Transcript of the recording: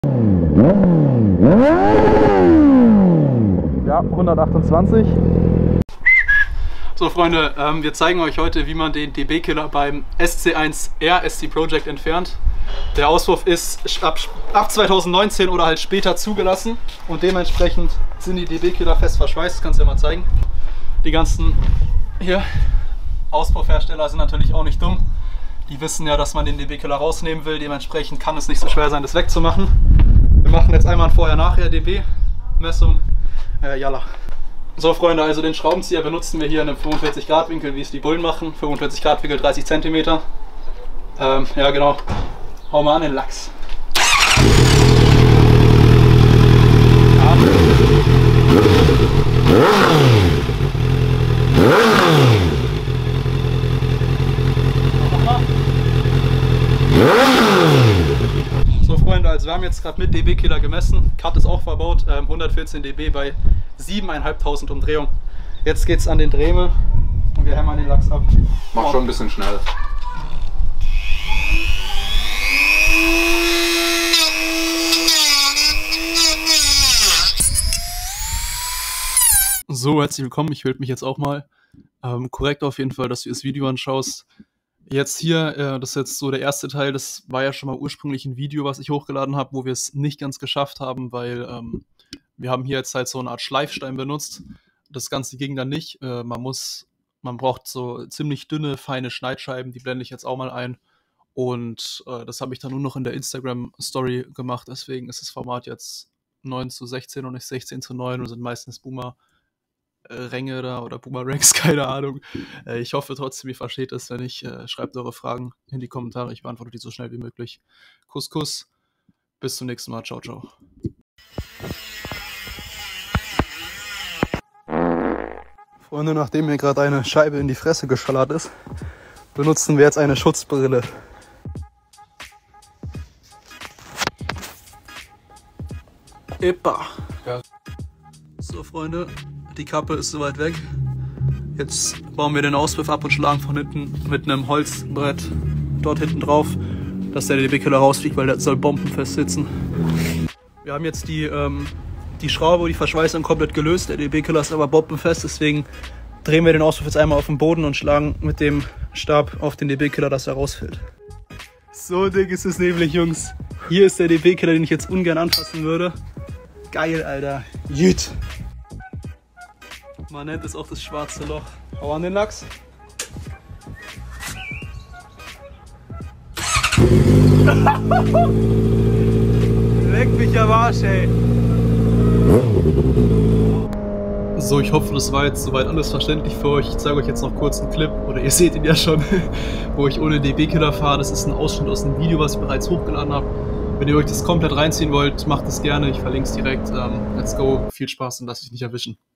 Ja, 128. So Freunde, wir zeigen euch heute, wie man den DB-Killer beim SC1R SC Project entfernt. Der Auspuff ist ab 2019 oder halt später zugelassen und dementsprechend sind die DB-Killer fest verschweißt. Das kannst du ja mal zeigen. Die ganzen hier Auspuffhersteller sind natürlich auch nicht dumm. Die wissen ja, dass man den DB-Killer rausnehmen will. Dementsprechend kann es nicht so schwer sein, das wegzumachen. Wir machen jetzt einmal ein Vorher-Nachher DB-Messung. Jalla. So Freunde, also den Schraubenzieher benutzen wir hier in einem 45 Grad Winkel, wie es die Bullen machen. 45 Grad Winkel, 30 cm. Ja genau. Hau mal an den Lachs. Ja. So Freunde, also wir haben jetzt gerade mit DB-Killer gemessen. Cut ist auch verbaut, 114 dB bei 7.500 Umdrehungen. Jetzt geht's an den Drehme und wir hämmern den Lachs ab. Mach schon ein bisschen schnell. So, herzlich willkommen. Ich melde mich jetzt auch mal. Korrekt auf jeden Fall, dass du das Video anschaust. Jetzt hier, das ist jetzt so der erste Teil, das war ja schon mal ursprünglich ein Video, was ich hochgeladen habe, wo wir es nicht ganz geschafft haben, weil wir haben hier jetzt halt so eine Art Schleifstein benutzt. Das Ganze ging dann nicht. Man braucht so ziemlich dünne, feine Schneidscheiben, die blende ich jetzt auch mal ein. Und das habe ich dann nur noch in der Instagram-Story gemacht, deswegen ist das Format jetzt 9:16 und nicht 16:9 und sind meistens Boomer-Ränge da oder Boomerangs, keine Ahnung. Ich hoffe trotzdem, ihr versteht es. Wenn nicht, schreibt eure Fragen in die Kommentare. Ich beantworte die so schnell wie möglich. Kuss, Kuss. Bis zum nächsten Mal. Ciao, ciao. Freunde, nachdem mir gerade eine Scheibe in die Fresse geschallert ist, benutzen wir jetzt eine Schutzbrille. Epa. Ja. So Freunde, die Kappe ist soweit weg. Jetzt bauen wir den Auspuff ab und schlagen von hinten mit einem Holzbrett dort hinten drauf, dass der DB-Killer rausfliegt, weil der soll bombenfest sitzen. Wir haben jetzt die Schraube, die Verschweißung komplett gelöst. Der DB-Killer ist aber bombenfest, deswegen drehen wir den Auspuff jetzt einmal auf den Boden und schlagen mit dem Stab auf den DB-Killer, dass er rausfällt. So dick ist es nämlich, Jungs. Hier ist der DB-Killer, den ich jetzt ungern anfassen würde. Geil, Alter. Jüt. Man nennt es auch das schwarze Loch. Hau an den Lachs. Leck mich am Arsch, ey. So, ich hoffe, das war jetzt soweit alles verständlich für euch. Ich zeige euch jetzt noch kurz einen Clip, oder ihr seht ihn ja schon, wo ich ohne DB-Killer fahre. Das ist ein Ausschnitt aus einem Video, was ich bereits hochgeladen habe. Wenn ihr euch das komplett reinziehen wollt, macht es gerne. Ich verlinke es direkt. Let's go. Viel Spaß und lasst euch nicht erwischen.